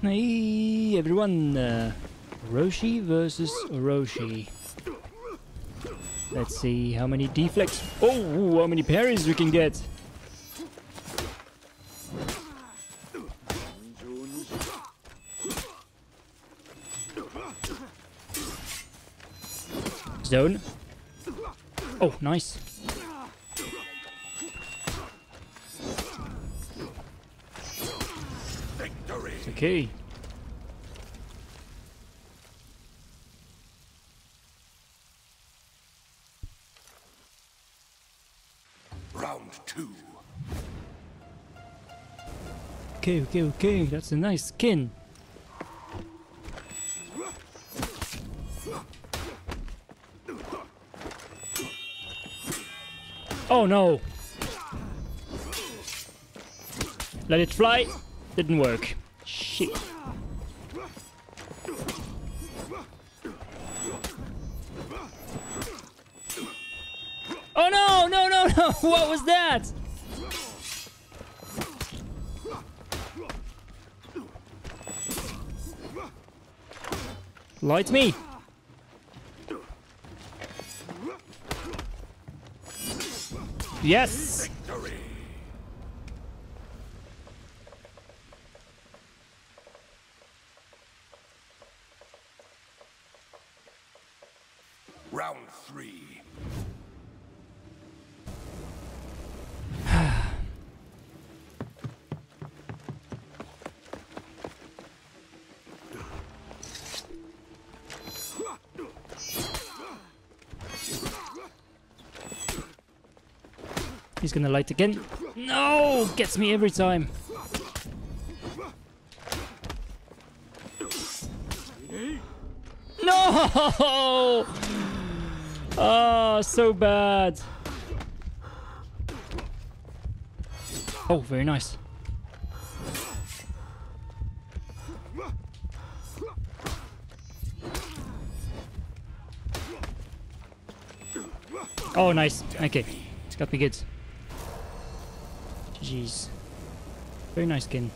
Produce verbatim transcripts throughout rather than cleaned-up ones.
Hey everyone, uh, Orochi versus Orochi. Let's see how many deflects. Oh, how many parries we can get. Zone. Oh, nice. It's okay. Round two. Okay, okay, okay. That's a nice skin. Oh no! Let it fly. Didn't work. Shit. Oh no! No! No! No! What was that? Light me! Yes! Victory. Round three. He's gonna light again. No! Gets me every time. No! Oh, so bad. Oh, very nice. Oh, nice. Okay. It's got me good. G G's. Very nice skin.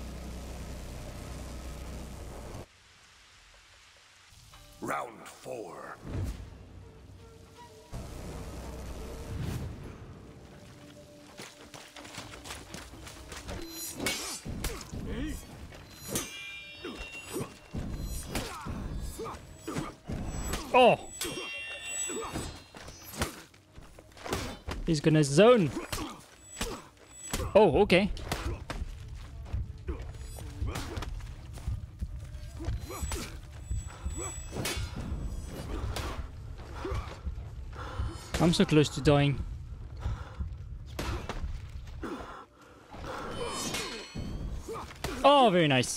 Round four. Oh! He's gonna zone. Oh, okay. I'm so close to dying. Oh, very nice.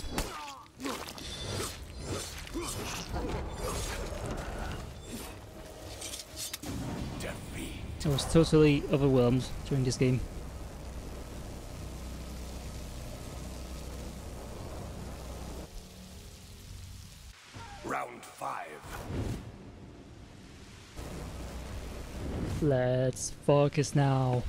I was totally overwhelmed during this game. Round five. Let's focus now.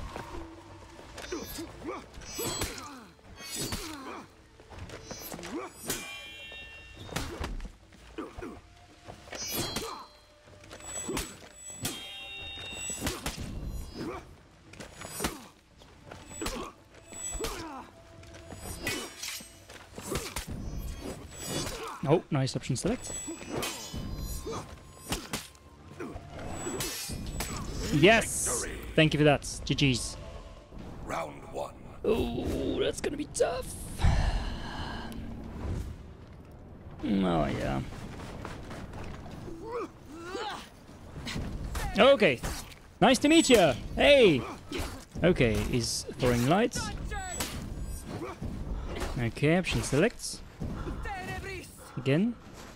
Oh, nice option select. Yes! Thank you for that. G G's. Round one. Oh, that's gonna be tough. Oh, yeah. Okay. Nice to meet you. Hey! Okay, he's throwing lights. Okay, option selects. Again.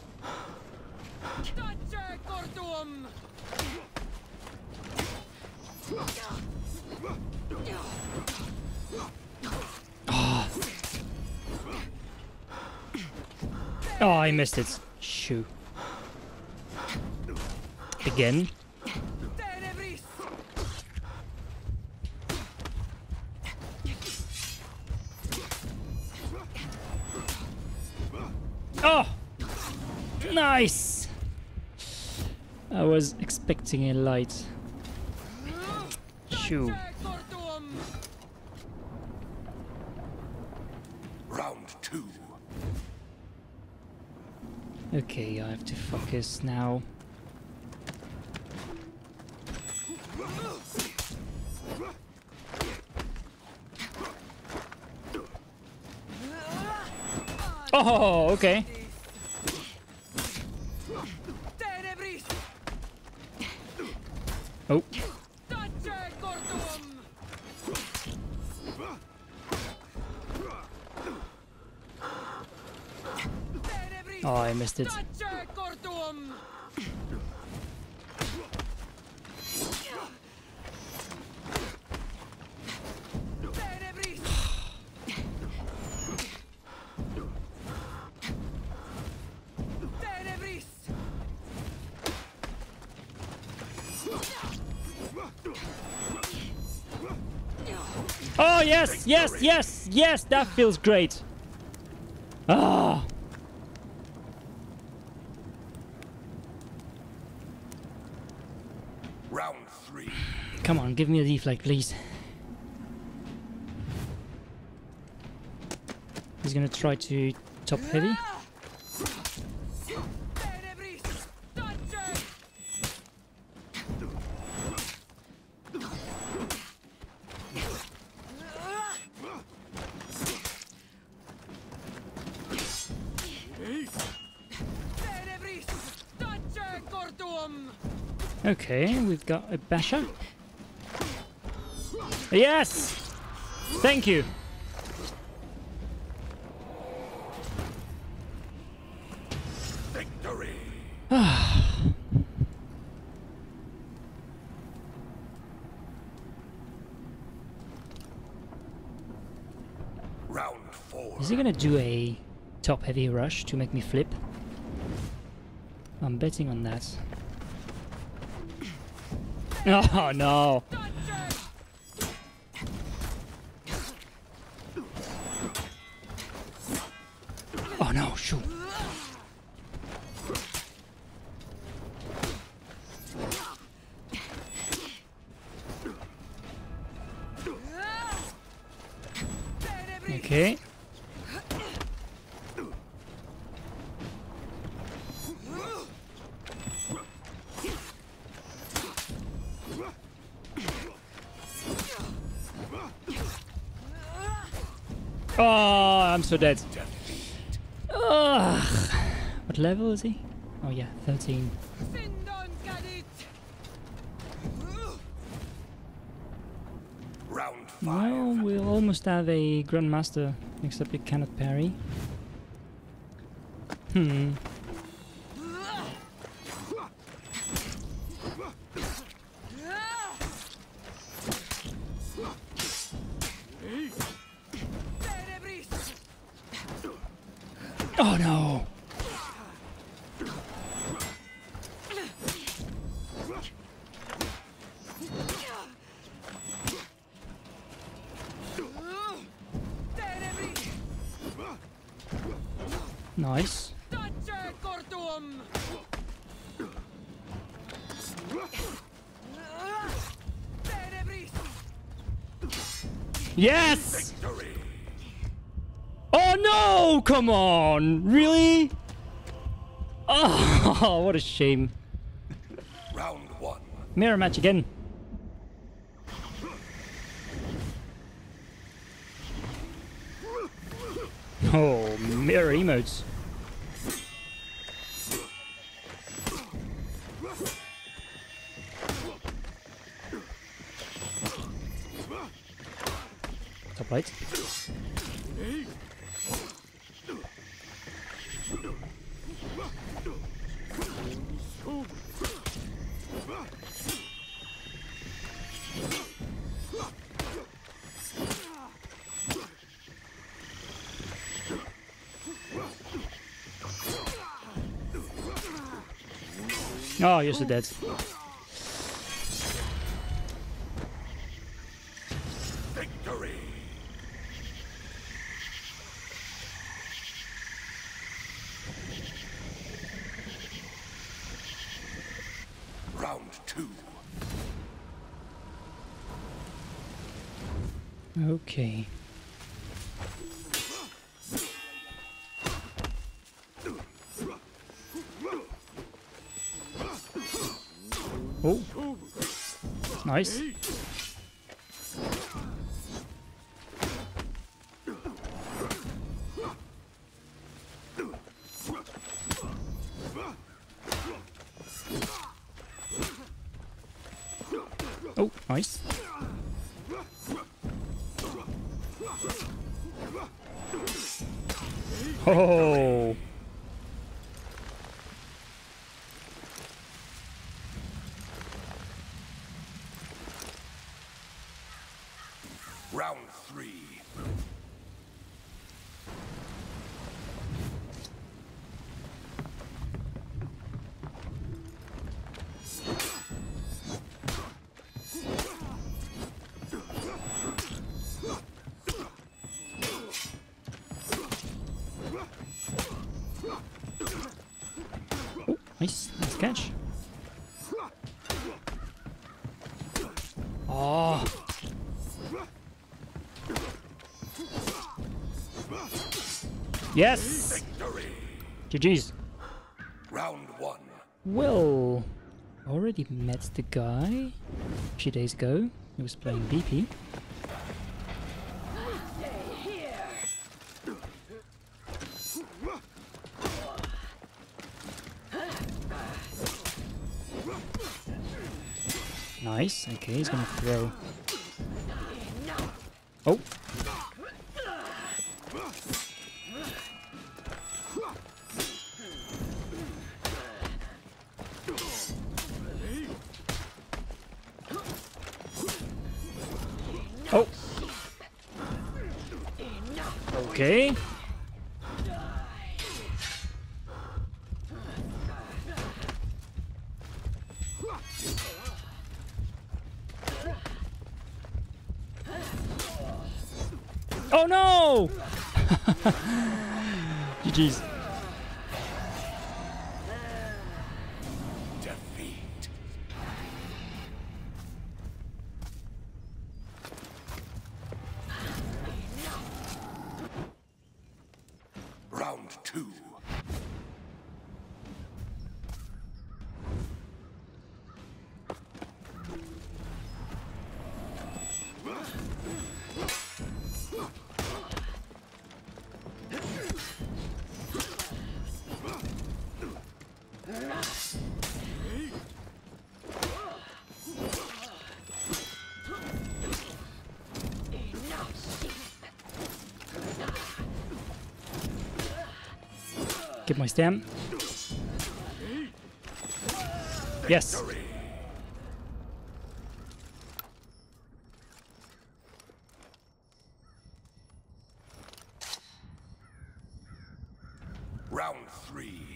Oh. Oh, I missed it. Shoo. Again. Oh! Nice! I was expecting a light. Shoo. Round two. Okay, I have to focus now. Oh, okay. Oh. Oh, I missed it. Oh, yes, yes, yes, yes, that feels great. Ah. Round three. Come on, give me a deflect, please. He's gonna try to top heavy. Okay, we've got a basher. Yes! Thank you. Victory. Round four. Is he gonna do a top heavy rush to make me flip? I'm betting on that. Oh no! Oh no, shoot! Okay. Oh, I'm so dead. Ugh. What level is he? Oh yeah, thirteen. Round five. Well, we'll almost have a Grandmaster, except it cannot parry. Hmm. Oh no! Nice. Yes! Victory. Oh no! Come on! Really? Oh, what a shame. Round one. Mirror match again. Oh, mirror emotes. Top right. Oh, you're so dead. Victory. Okay. Oh. Nice. Oh, nice. Oh. Round three. Oh, nice. Nice catch. Oh. Yes! Victory. G G's. Round one. Well, already met the guy a few days ago. He was playing B P. Nice. Okay, he's gonna throw. Oh. Oh. Okay. Oh no! G G's. Defeat. Round two. Get my stem. Yes. Victory. Round three.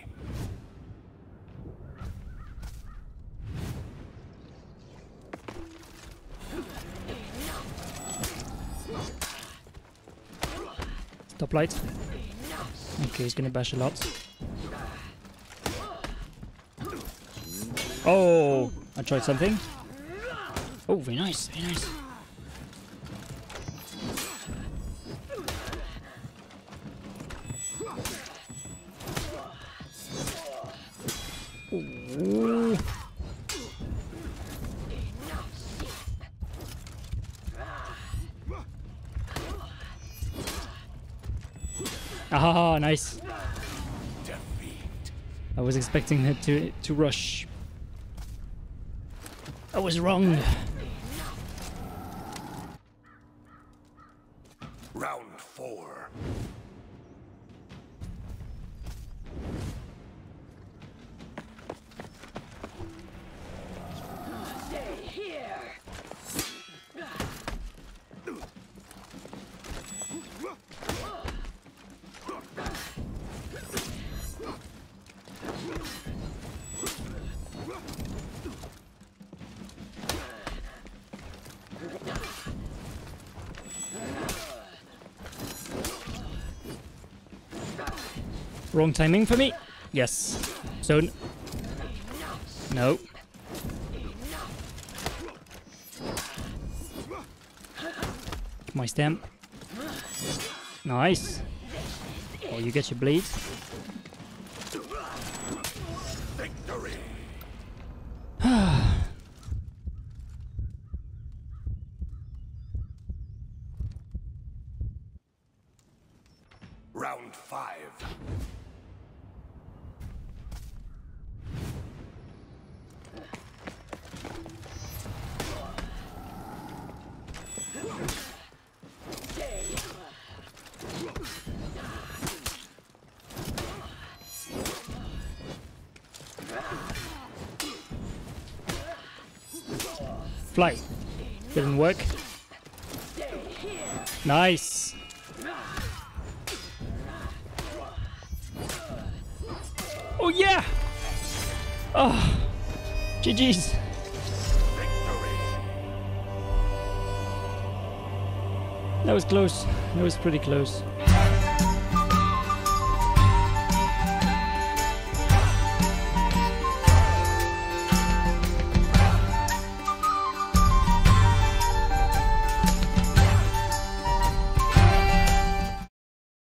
Top light. Okay, he's gonna bash a lot. Oh, I tried something. Oh, very nice, very nice. Ooh. Ah, nice. Defeat. I was expecting it to to rush. I was wrong. Round four. Stay here. Wrong timing for me. Yes. So no. my stamp. Nice. Oh, you get your bleed. Victory. Round five. Fly. Didn't work. Nice. Oh yeah! Oh, G G's. Victory. That was close. That was pretty close.